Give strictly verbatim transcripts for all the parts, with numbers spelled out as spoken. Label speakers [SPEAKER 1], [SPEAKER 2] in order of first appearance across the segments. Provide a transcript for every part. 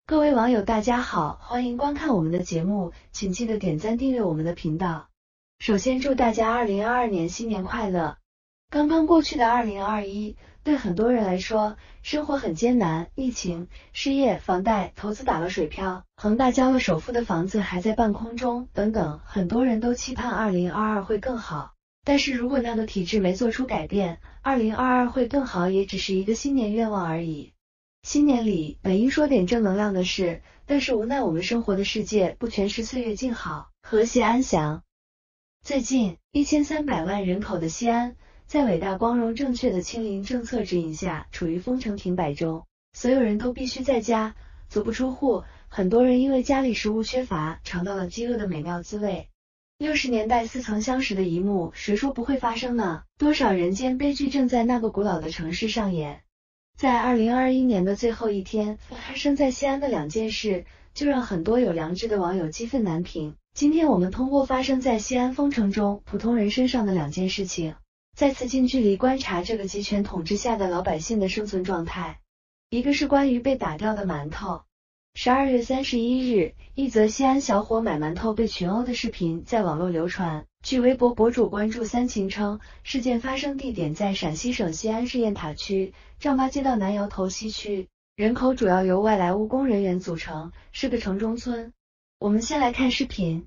[SPEAKER 1] 各位网友大家好，欢迎观看我们的节目，请记得点赞订阅我们的频道。首先祝大家二零二二年新年快乐。刚刚过去的二零二一，对很多人来说，生活很艰难，疫情、失业、房贷、投资打了水漂，恒大交了首付的房子还在半空中，等等，很多人都期盼二零二二会更好。但是如果那个体制没做出改变，二零二二会更好也只是一个新年愿望而已。新年里本应说点正能量的事，但是无奈我们生活的世界不全是岁月静好、和谐安详。最近，一千三百万人口的西安，在伟大光荣正确的清零政策指引下，处于封城停摆中，所有人都必须在家，足不出户，很多人因为家里食物缺乏，尝到了饥饿的美妙滋味。六十年代似曾相识的一幕，谁说不会发生呢？多少人间悲剧正在那个古老的城市上演。在二零二一年的最后一天，发生在西安的两件事，就让很多有良知的网友激愤难平。今天我们通过发生在西安封城中普通人身上的两件事情，再次近距离观察这个集权统治下的老百姓的生存状态。一个是关于被打掉的馒头。十二月三十一日，一则西安小伙买馒头被群殴的视频在网络流传。据微博博主关注三秦称，事件发生地点在陕西省西安市雁塔区丈八街道南窑头西区，人口主要由外来务工人员组成，是个城中村。我们先来看视频。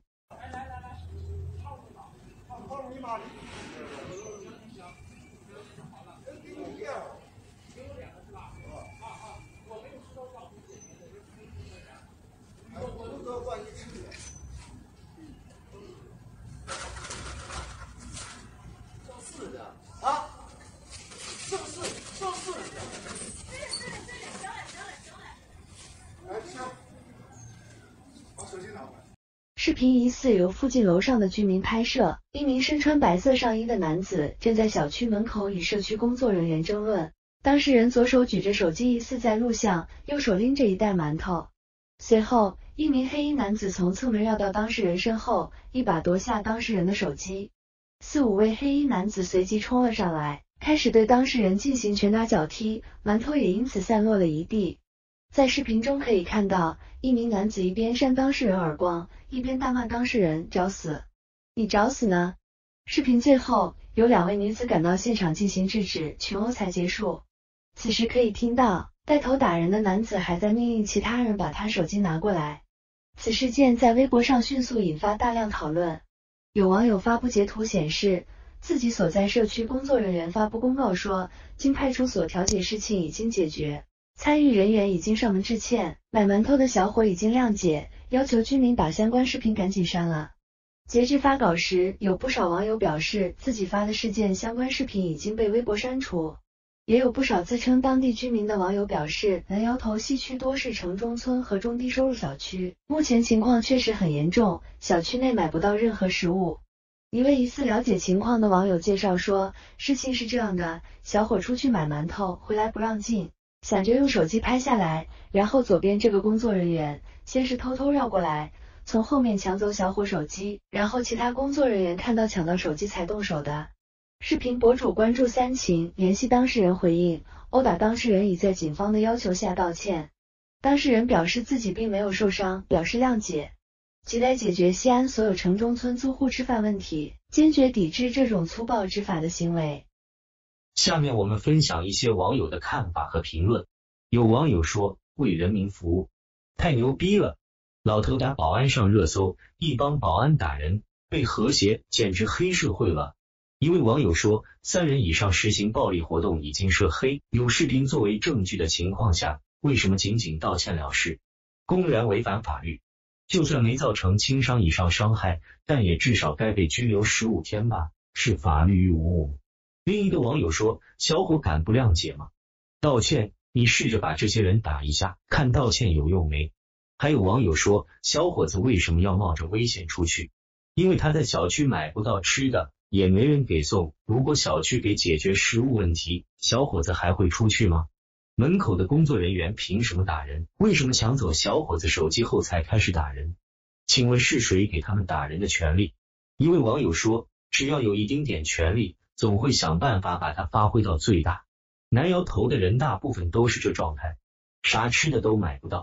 [SPEAKER 1] 视频疑似由附近楼上的居民拍摄，一名身穿白色上衣的男子正在小区门口与社区工作人员争论，当事人左手举着手机疑似在录像，右手拎着一袋馒头。随后，一名黑衣男子从侧门绕到当事人身后，一把夺下当事人的手机。四五位黑衣男子随即冲了上来，开始对当事人进行拳打脚踢，馒头也因此散落了一地。在视频中可以看到，一名男子一边扇当事人耳光，一边大骂当事人找死，你找死呢？视频最后有两位女子赶到现场进行制止，群殴才结束。此时可以听到带头打人的男子还在命令其他人把他手机拿过来。此事件在微博上迅速引发大量讨论，有网友发布截图显示，自己所在社区工作人员发布公告说，经派出所调解事情已经解决，参与人员已经上门致歉，买馒头的小伙已经谅解，要求居民把相关视频赶紧删了。截至发稿时，有不少网友表示自己发的事件相关视频已经被微博删除，也有不少自称当地居民的网友表示，南窑头西区多是城中村和中低收入小区，目前情况确实很严重，小区内买不到任何食物。一位疑似了解情况的网友介绍说，事情是这样的，小伙出去买馒头回来不让进，想着用手机拍下来，然后左边这个工作人员先是偷偷绕过来，从后面抢走小伙手机，然后其他工作人员看到抢到手机才动手的。视频博主关注三秦联系当事人回应，殴打当事人已在警方的要求下道歉，当事人表示自己并没有受伤，表示谅解，亟待解决西安所有城中村租户吃饭问题，坚决抵制这种粗暴执法的行为。
[SPEAKER 2] 下面我们分享一些网友的看法和评论。有网友说，为人民服务，太牛逼了，老头打保安上热搜，一帮保安打人，被和谐，简直黑社会了。一位网友说，三人以上实行暴力活动已经涉黑，有视频作为证据的情况下，为什么仅仅道歉了事，公然违反法律？就算没造成轻伤以上伤害，但也至少该被拘留十五天吧，视法律于无物。另一个网友说，小伙敢不谅解吗？道歉，你试着把这些人打一下，看道歉有用没？还有网友说，小伙子为什么要冒着危险出去？因为他在小区买不到吃的，也没人给送，如果小区给解决食物问题，小伙子还会出去吗？门口的工作人员凭什么打人？为什么抢走小伙子手机后才开始打人？请问是谁给他们打人的权利？一位网友说，只要有一丁点权利，总会想办法把它发挥到最大。南窑头的人大部分都是这状态，啥吃的都买不到，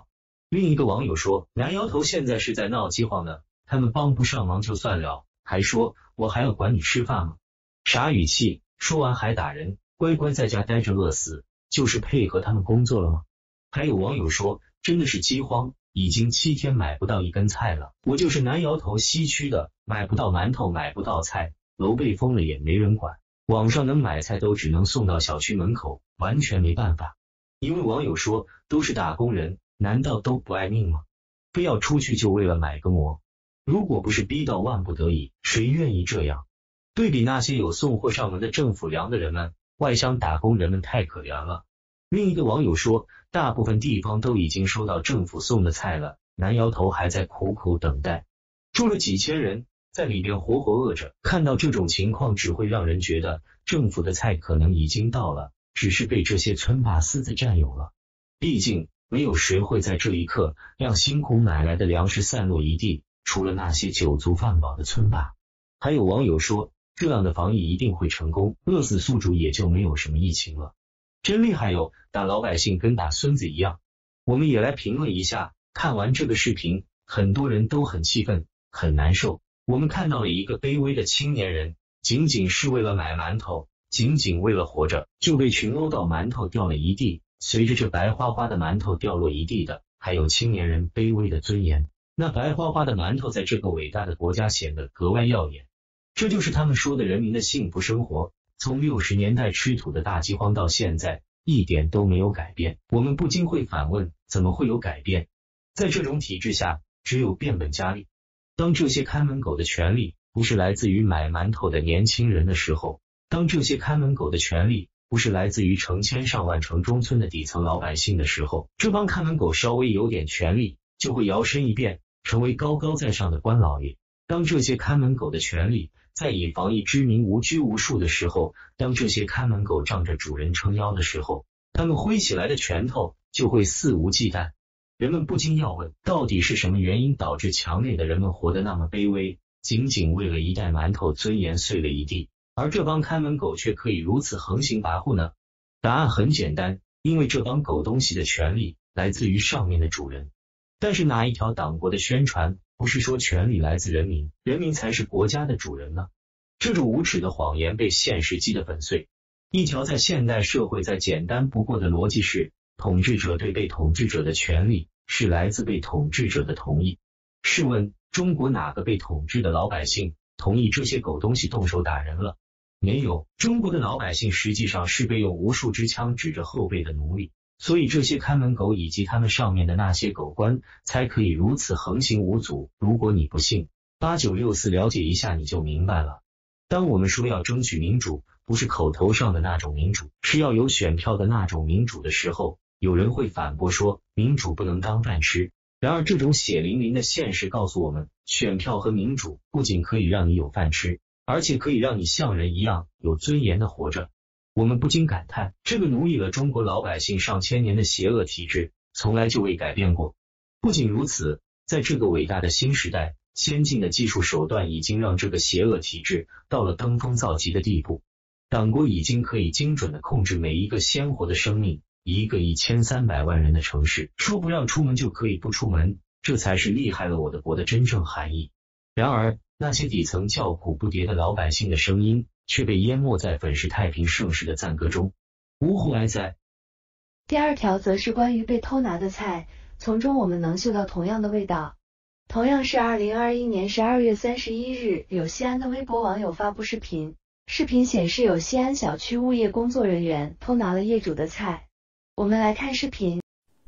[SPEAKER 2] 另一个网友说，男摇头现在是在闹饥荒呢，他们帮不上忙就算了，还说我还要管你吃饭吗？啥语气？说完还打人，乖乖在家待着饿死，就是配合他们工作了吗？还有网友说，真的是饥荒，已经七天买不到一根菜了。我就是南窑头西区的，买不到馒头，买不到菜，楼被封了也没人管，网上能买菜都只能送到小区门口，完全没办法。一位网友说，都是打工人，难道都不爱命吗？非要出去就为了买个馍？如果不是逼到万不得已，谁愿意这样？对比那些有送货上门的政府粮的人们，外乡打工人们太可怜了。另一个网友说，大部分地方都已经收到政府送的菜了，南窑头还在苦苦等待，住了几千人，在里边活活饿着。看到这种情况，只会让人觉得政府的菜可能已经到了，只是被这些村霸私自占有了。毕竟没有谁会在这一刻让辛苦买来的粮食散落一地，除了那些酒足饭饱的村霸。还有网友说，这样的防疫一定会成功，饿死宿主也就没有什么疫情了。真厉害哟，打老百姓跟打孙子一样。我们也来评论一下，看完这个视频，很多人都很气愤，很难受。我们看到了一个卑微的青年人，仅仅是为了买馒头，仅仅为了活着，就被群殴到馒头掉了一地。随着这白花花的馒头掉落一地的，还有青年人卑微的尊严。那白花花的馒头在这个伟大的国家显得格外耀眼。这就是他们说的人民的幸福生活。从六十年代吃土的大饥荒到现在，一点都没有改变。我们不禁会反问，怎么会有改变？在这种体制下，只有变本加厉。当这些看门狗的权利不是来自于买馒头的年轻人的时候，当这些看门狗的权利不是来自于成千上万城中村的底层老百姓的时候，这帮看门狗稍微有点权利，就会摇身一变，成为高高在上的官老爷。当这些看门狗的权利在以防疫之名无拘无束的时候，当这些看门狗仗着主人撑腰的时候，他们挥起来的拳头就会肆无忌惮。人们不禁要问，到底是什么原因导致墙内的人们活得那么卑微，仅仅为了一袋馒头尊严碎了一地，而这帮看门狗却可以如此横行跋扈呢？答案很简单，因为这帮狗东西的权利来自于上面的主人。但是哪一条党国的宣传不是说权力来自人民，人民才是国家的主人呢？这种无耻的谎言被现实击得粉碎。一条在现代社会再简单不过的逻辑是，统治者对被统治者的权利是来自被统治者的同意。试问中国哪个被统治的老百姓同意这些狗东西动手打人了？没有。中国的老百姓实际上是被用无数支枪指着后背的奴隶，所以这些看门狗以及他们上面的那些狗官才可以如此横行无阻。如果你不信，八九六四了解一下你就明白了。当我们说要争取民主，不是口头上的那种民主，是要有选票的那种民主的时候，有人会反驳说，民主不能当饭吃。然而这种血淋淋的现实告诉我们，选票和民主不仅可以让你有饭吃，而且可以让你像人一样有尊严的活着。我们不禁感叹，这个奴役了中国老百姓上千年的邪恶体制从来就未改变过。不仅如此，在这个伟大的新时代，先进的技术手段已经让这个邪恶体制到了登峰造极的地步。党国已经可以精准的控制每一个鲜活的生命，一个一千三百万人的城市，说不让出门就可以不出门，这才是厉害了我的国的真正含义。然而那些底层叫苦不迭的老百姓的声音却被淹没在粉饰太平盛世的赞歌中，呜呼哀哉。
[SPEAKER 1] 第二条则是关于被偷拿的菜，从中我们能嗅到同样的味道。同样是二零二一年十二月三十一日，有西安的微博网友发布视频，视频显示有西安小区物业工作人员偷拿了业主的菜。我们来看视频。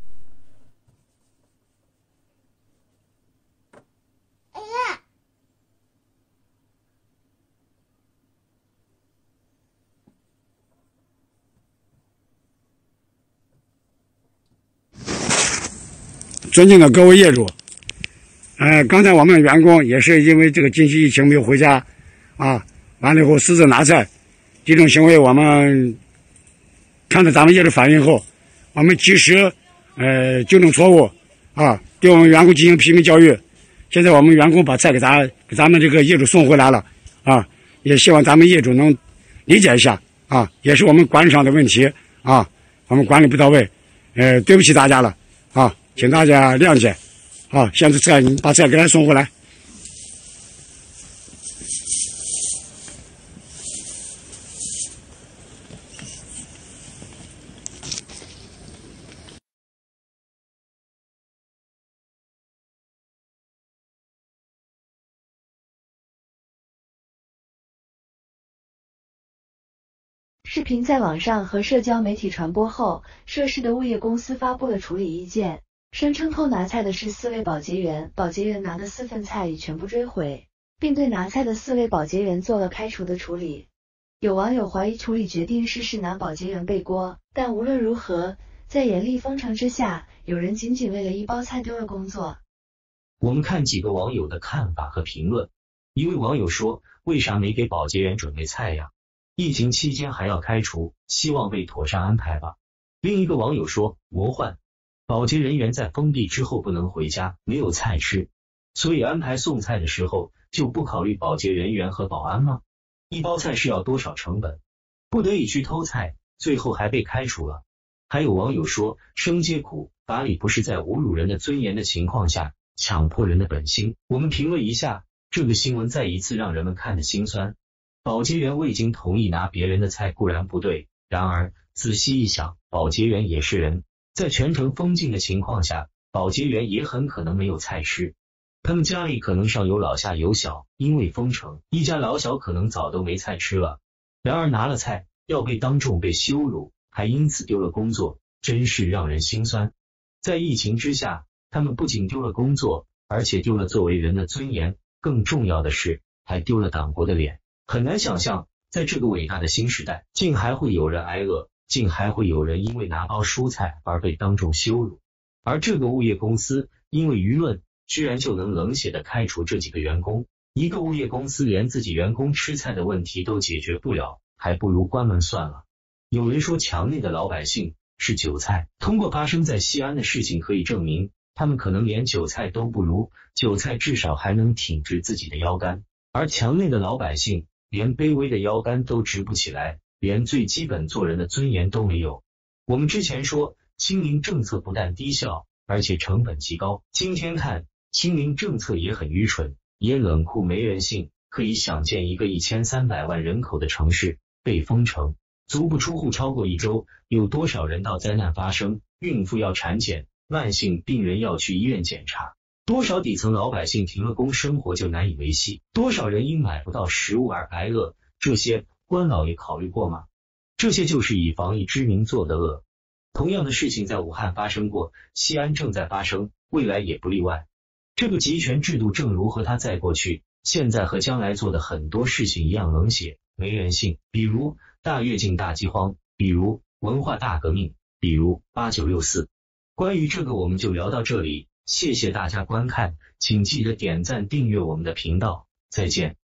[SPEAKER 3] 尊敬的各位业主，呃，刚才我们员工也是因为这个近期疫情没有回家啊，完了以后私自拿菜，这种行为我们看到咱们业主反映后，我们及时呃纠正错误啊，对我们员工进行批评教育。现在我们员工把菜给咱给咱们这个业主送回来了啊，也希望咱们业主能理解一下啊，也是我们管理上的问题啊，我们管理不到位，呃，对不起大家了啊。 请大家谅解。好，现在菜你把菜给他送回来。
[SPEAKER 1] 视频在网上和社交媒体传播后，涉事的物业公司发布了处理意见，声称偷拿菜的是四位保洁员，保洁员拿的四份菜已全部追回，并对拿菜的四位保洁员做了开除的处理。有网友怀疑处理决定是是拿保洁员背锅，但无论如何，在严厉封城之下，有人仅仅为了一包菜丢了工作。
[SPEAKER 2] 我们看几个网友的看法和评论。一位网友说，为啥没给保洁员准备菜呀？疫情期间还要开除，希望被妥善安排吧。另一个网友说，魔幻，保洁人员在封闭之后不能回家，没有菜吃，所以安排送菜的时候就不考虑保洁人员和保安吗？一包菜是要多少成本？不得已去偷菜，最后还被开除了。还有网友说，生皆苦，法理不是在侮辱人的尊严的情况下强迫人的本心。我们评论一下，这个新闻再一次让人们看得心酸。保洁员未经同意拿别人的菜固然不对，然而仔细一想，保洁员也是人，在全城封禁的情况下，保洁员也很可能没有菜吃，他们家里可能上有老下有小，因为封城，一家老小可能早都没菜吃了，然而拿了菜要被当众被羞辱，还因此丢了工作，真是让人心酸。在疫情之下，他们不仅丢了工作，而且丢了作为人的尊严，更重要的是还丢了党国的脸。很难想象，在这个伟大的新时代，竟还会有人挨饿，竟还会有人因为拿包蔬菜而被当众羞辱。而这个物业公司因为舆论，居然就能冷血的开除这几个员工。一个物业公司连自己员工吃菜的问题都解决不了，还不如关门算了。有人说墙内的老百姓是韭菜，通过发生在西安的事情可以证明，他们可能连韭菜都不如，韭菜至少还能挺直自己的腰杆，而墙内的老百姓连卑微的腰杆都直不起来，连最基本做人的尊严都没有。我们之前说清零政策不但低效，而且成本极高，今天看清零政策也很愚蠢，也冷酷没人性。可以想见，一个一千三百万人口的城市被封城，足不出户超过一周，有多少人道灾难发生，孕妇要产检，慢性病人要去医院检查，多少底层老百姓停了工，生活就难以维系，多少人因买不到食物而挨饿，这些官老爷考虑过吗？这些就是以防疫之名做的恶。同样的事情在武汉发生过，西安正在发生，未来也不例外。这个集权制度正如和他在过去、现在和将来做的很多事情一样冷血、没人性，比如大跃进、大饥荒，比如文化大革命，比如八九六四。关于这个我们就聊到这里，谢谢大家观看，请记得点赞订阅我们的频道，再见。